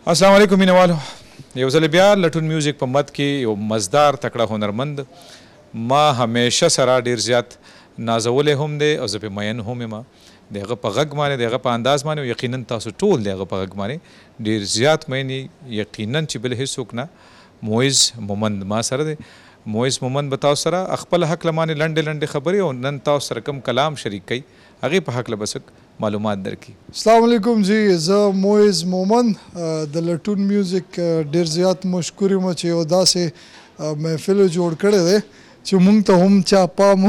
السلام علیکم مینوالو، یو ځل بیا لټون میوزیک په مد کې یو مزدار تکړه هنرمند ما همیشه سره ډیر زیات نازولی هم دی او زه پې مین هم یم د هغه په غږ باندې د هغه په انداز باندې او یقینا تاسو ټول د هغه په غږ باندې ډیر زیات مین یقینا چې بل هیڅوک نه مویز مومند ما سره دی. مویز مومند به تاسو سره خپل حق لمانې لنډې لنډې خبرې او نن تاسو سره کوم کلام شریک کوي هغې په حق له بس معلومات درکړي. السلام علیکم جی، زه مویز مومند د لټون میوزیک ډیر زیات مشکور یم چې یو داسې محفل جوړ کړی دی چې مونږ ته هم چا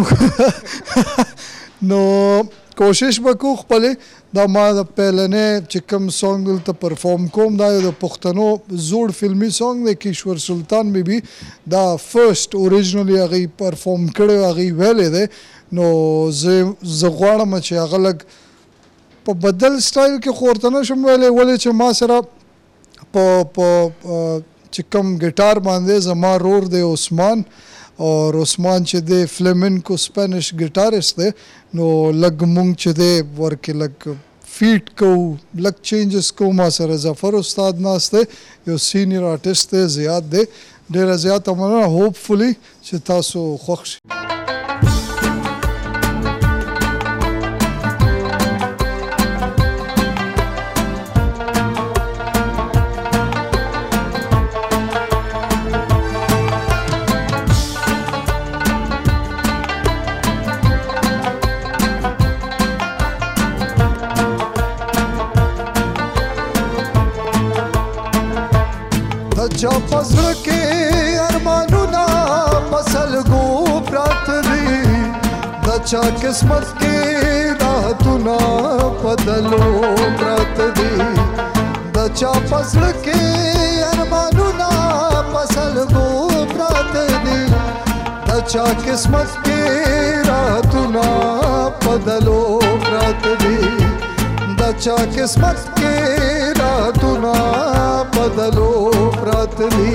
پام نو کوشش به کوو خپلې دا ما د پیلنی چې کوم سانګ دلته پرفارم کوم دا یو د پښتنو زوړ فلمي سانګ دی کشور سلطان بیبي دا فرسټ اوریجنلی هغې پرفارم کړی و هغې ویلی دی نو زه غواړم چې هغه لږ په بدل سټایل کې خو ورته نه شم ویلی ولې چې ما سره په چې کوم ګیټار باندې زما رور دی عثمان اور عثمان چې دی فلیمنکو سپینش ګیټارسټ دی نو لږ مونږ چې دی ورکې لږ فیټ کوو لږ چینجز کوو. ما سره ظفر استاد ناست دی یو سینیر آرټسټ دی زیات دی ډېره زیاته مننه هوپفلی چې تاسو خوښ شي. چا پزړه کې ارمانونه پسلګو پراته دي د چا قسمت کې راحتونه بدلو پراته دي د چا پزړه کې ارمانونه پسلګو پراته دي د چا قسمت کې راحتونه بدلو پراته دي د چا قسمت کې راحتونه بدلو پراته دي.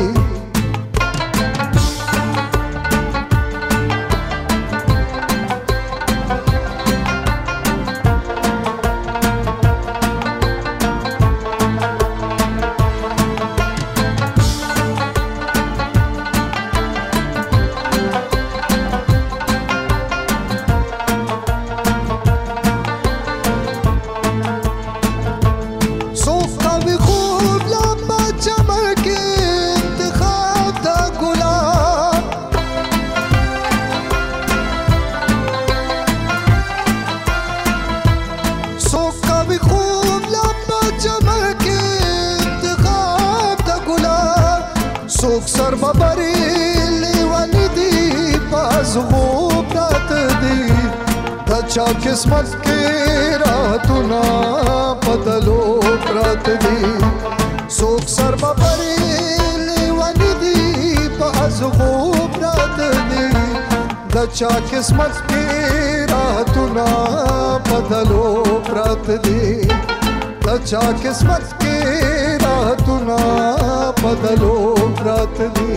چا قسمت کې راحتونه بدلو پراته دي څوک سر ببرې لیوني دي په ازغو پراته دي د چا قسمت کې راحتونه بدلو پراته دي د چا قسمت کې راحتونه بدلو پراته دي.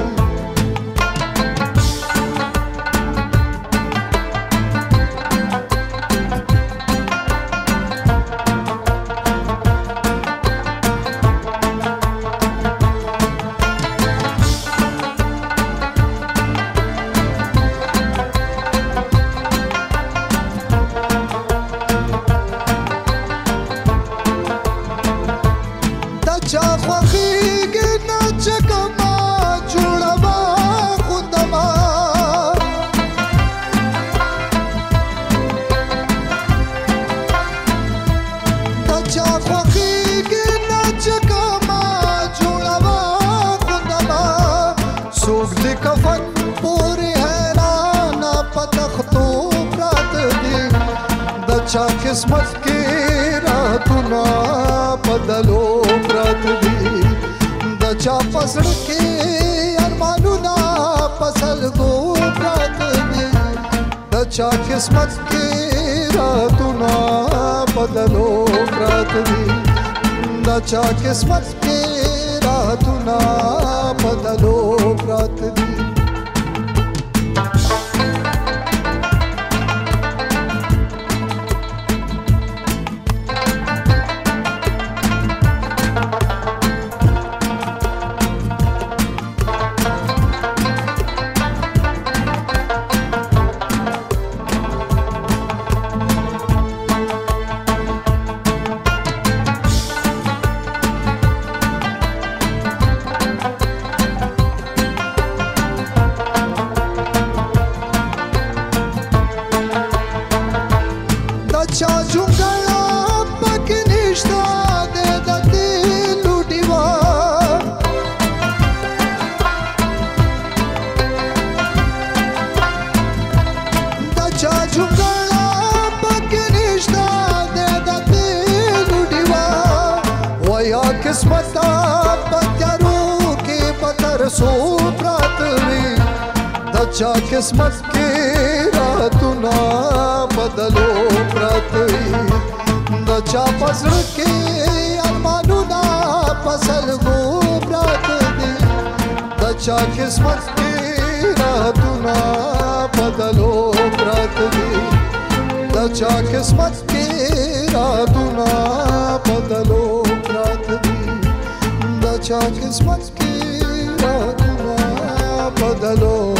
قسمت کې راحتونه بدلو پراته دي د چا پزړه کې ارمانونه پسلګو پراته دي د چا قسمت کې راحتونه بدلو پراته دي د چا قسمت کې راحتونه بدلو پراته دي. چا قسمت کې راتونه بدلو پراته وي د چا په زړه کې ارمانونه په سلګو پراته دي د چا قسمت کې راتونه بدلو پراته دي د چا قسمت کې راتونه بدلو پراته دي د چا قسمت کې راتونه بدلو